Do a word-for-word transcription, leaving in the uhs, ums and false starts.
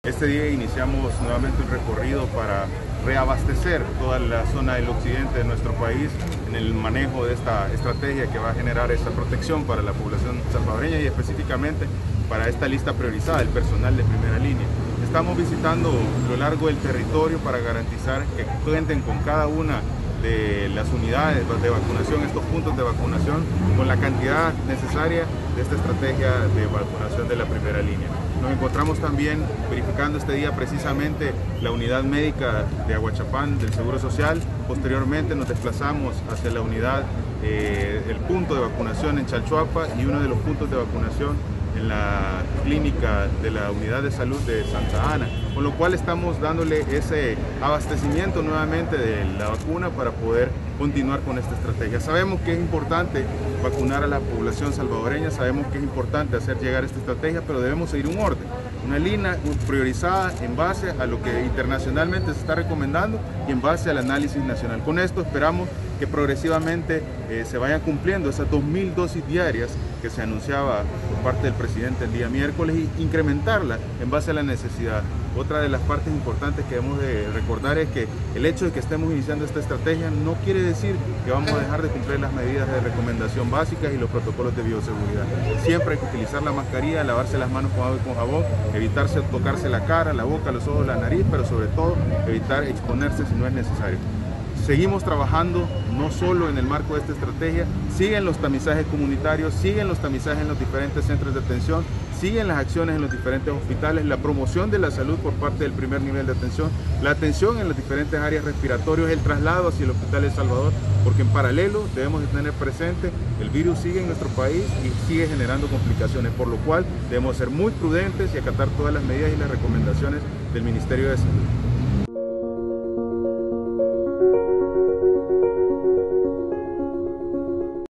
Este día iniciamos nuevamente un recorrido para reabastecer toda la zona del occidente de nuestro país en el manejo de esta estrategia que va a generar esa protección para la población salvadoreña y específicamente para esta lista priorizada, el personal de primera línea. Estamos visitando lo largo del territorio para garantizar que cuenten con cada una de las unidades de vacunación, estos puntos de vacunación, con la cantidad necesaria de esta estrategia de vacunación de la primera línea. Nos encontramos también verificando este día precisamente la unidad médica de Aguachapán del Seguro Social. Posteriormente nos desplazamos hacia la unidad, eh, el punto de vacunación en Chalchuapa y uno de los puntos de vacunación en la clínica de la unidad de salud de Santa Ana, con lo cual estamos dándole ese abastecimiento nuevamente de la vacuna para poder continuar con esta estrategia. Sabemos que es importante vacunar a la población salvadoreña, sabemos que es importante hacer llegar esta estrategia, pero debemos seguir un orden, una línea priorizada en base a lo que internacionalmente se está recomendando y en base al análisis nacional. Con esto esperamos que progresivamente eh, se vayan cumpliendo esas dos mil dosis diarias que se anunciaba por parte del presidente el día miércoles y incrementarla en base a la necesidad. Otra de las partes importantes que debemos de recordar es que el hecho de que estemos iniciando esta estrategia no quiere decir que vamos a dejar de cumplir las medidas de recomendación básicas y los protocolos de bioseguridad. Siempre hay que utilizar la mascarilla, lavarse las manos con agua y con jabón, evitarse tocarse la cara, la boca, los ojos, la nariz, pero sobre todo evitar exponerse si no es necesario. Seguimos trabajando no solo en el marco de esta estrategia, siguen los tamizajes comunitarios, siguen los tamizajes en los diferentes centros de atención, siguen las acciones en los diferentes hospitales, la promoción de la salud por parte del primer nivel de atención, la atención en las diferentes áreas respiratorias, el traslado hacia el Hospital El Salvador, porque en paralelo debemos de tener presente el virus sigue en nuestro país y sigue generando complicaciones, por lo cual debemos ser muy prudentes y acatar todas las medidas y las recomendaciones del Ministerio de Salud.